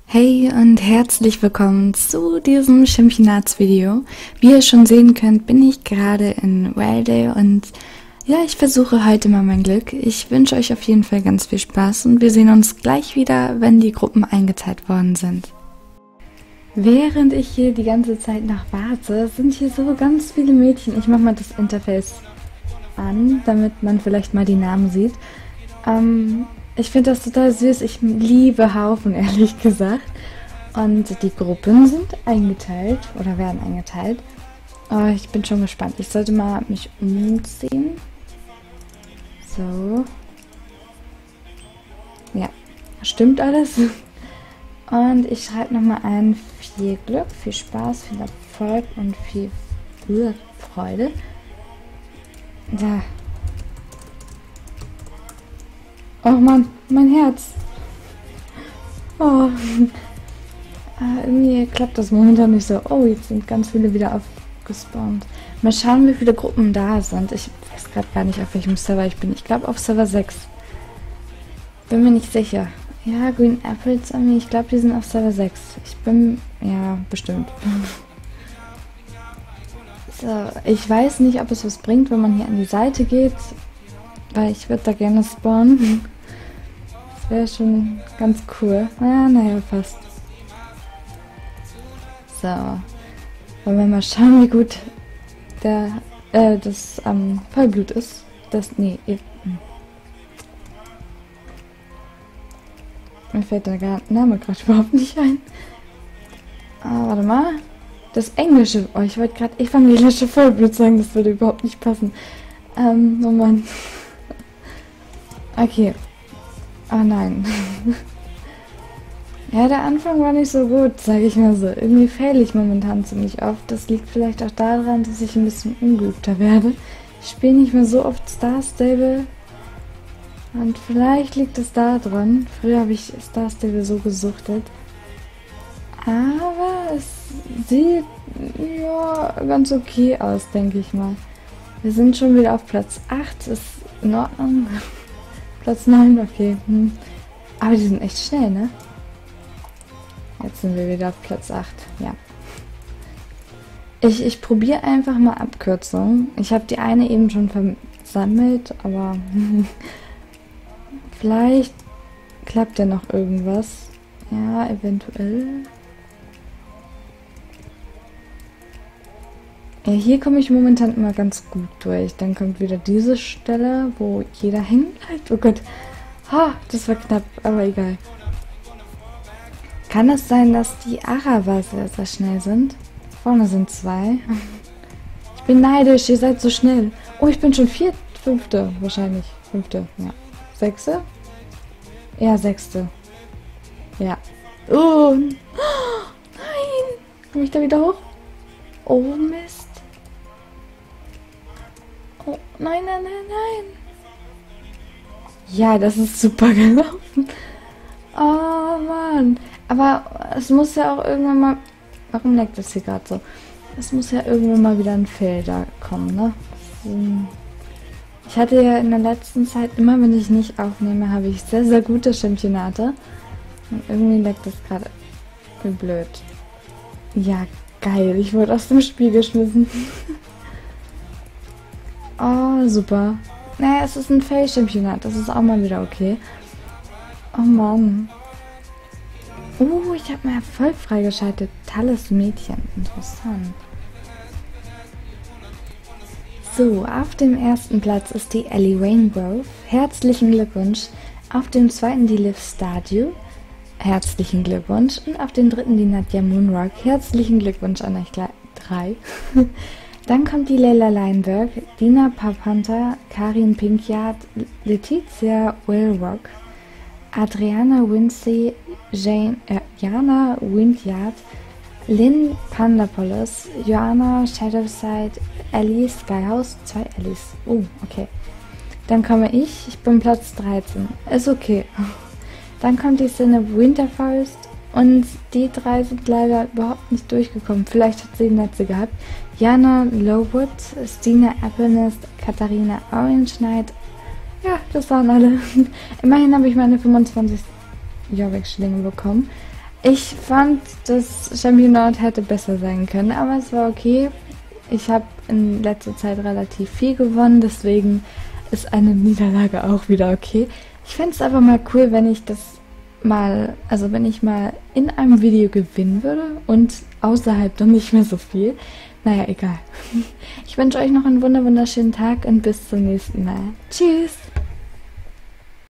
Hey und herzlich willkommen zu diesem Championats-Video. Wie ihr schon sehen könnt, bin ich gerade in Wildale und ja, ich versuche heute mal mein Glück. Ich wünsche euch auf jeden Fall ganz viel Spaß und wir sehen uns gleich wieder, wenn die Gruppen eingeteilt worden sind. Während ich hier die ganze Zeit noch warte, sind hier so ganz viele Mädchen. Ich mache mal das Interface an, damit man vielleicht mal die Namen sieht. Ich finde das total süß. Ich liebe Haufen, ehrlich gesagt. Und die Gruppen sind eingeteilt oder werden eingeteilt. Oh, ich bin schon gespannt. Ich sollte mal mich umziehen. So. Ja, stimmt alles. Und ich schreibe nochmal ein: viel Glück, viel Spaß, viel Erfolg und viel Freude. Da. Oh Mann, mein Herz. Oh. Irgendwie klappt das momentan nicht so. Oh, jetzt sind ganz viele wieder aufgespawnt. Mal schauen, wie viele Gruppen da sind. Ich weiß gerade gar nicht, auf welchem Server ich bin. Ich glaube auf Server 6. Bin mir nicht sicher. Ja, Green Apples Army. Ich glaube, die sind auf Server 6. Ich bin... Ja, bestimmt. So, ich weiß nicht, ob es was bringt, wenn man hier an die Seite geht. Weil ich würde da gerne spawnen. Das wäre schon ganz cool. Ah, naja, fast. So. Wollen wir mal schauen, wie gut das Vollblut ist. Mir fällt der Name gerade überhaupt nicht ein. Ah, warte mal. Das englische. Oh, ich wollte gerade evangelische Vollblut sagen. Das würde überhaupt nicht passen. Oh Mann. Okay. Oh nein. Ja, der Anfang war nicht so gut, sage ich mal so. Irgendwie fail ich momentan ziemlich oft. Das liegt vielleicht auch daran, dass ich ein bisschen ungeübter werde. Ich spiele nicht mehr so oft Star Stable. Und vielleicht liegt es da dran. Früher habe ich Star Stable so gesuchtet. Aber es sieht ja ganz okay aus, denke ich mal. Wir sind schon wieder auf Platz 8. Ist in Ordnung. Platz 9, okay. Aber die sind echt schnell, ne? Jetzt sind wir wieder auf Platz 8, ja. Ich probiere einfach mal Abkürzungen. Ich habe die eine eben schon versammelt, aber vielleicht klappt ja noch irgendwas. Ja, eventuell. Ja, hier komme ich momentan immer ganz gut durch. Dann kommt wieder diese Stelle, wo jeder hängen bleibt. Oh Gott. Ha, das war knapp, aber egal. Kann es sein, dass die Araber sehr, sehr schnell sind? Vorne sind 2. Ich bin neidisch, ihr seid so schnell. Oh, ich bin schon 5. wahrscheinlich. 5. ja. 6. Ja, 6. Ja. Oh, nein. Komme ich da wieder hoch? Oh, Mist. Oh, nein, nein, nein, nein. Ja, das ist super gelaufen. Oh, Mann. Aber es muss ja auch irgendwann mal... Warum leckt das hier gerade so? Es muss ja irgendwann mal wieder ein Fail da kommen, ne? Ich hatte ja in der letzten Zeit, immer wenn ich nicht aufnehme, habe ich sehr, sehr gute Championate. Und irgendwie leckt das gerade wie blöd. Ja, geil. Ich wurde aus dem Spiel geschmissen. Oh, super. Naja, es ist ein Fail-Championat. Das ist auch mal wieder okay. Oh Mann. Ich habe mir Erfolg freigeschaltet. Tolles Mädchen. Interessant. So, auf dem ersten Platz ist die Ellie Raingrove. Herzlichen Glückwunsch. Auf dem zweiten die Liv Stardew. Herzlichen Glückwunsch. Und auf dem dritten die Nadja Moonrock. Herzlichen Glückwunsch an euch 3. Dann kommt die Leila Leinberg, Dina Papanta, Karin Pinkyard, Letizia Willrock, Adriana Winsey, Jana Windyard, Lynn Pandapolis, Joanna Shadowside, Ellie Skyhouse, 2 Ellies. Oh, okay. Dann komme ich bin Platz 13. Ist okay. Dann kommt die Sinne Winterforest und die 3 sind leider überhaupt nicht durchgekommen. Vielleicht hat sie Netze gehabt. Jana Lowood, Stina Applenest, Katharina Orange Knight. Ja, das waren alle. Immerhin habe ich meine 25 Jorvik-Schlinge bekommen. Ich fand, das Championat hätte besser sein können, aber es war okay. Ich habe in letzter Zeit relativ viel gewonnen, deswegen ist eine Niederlage auch wieder okay. Ich fände es aber mal cool, wenn ich das mal, also wenn ich mal in einem Video gewinnen würde und außerhalb dann nicht mehr so viel. Naja, egal. Ich wünsche euch noch einen wunderschönen Tag und bis zum nächsten Mal. Tschüss!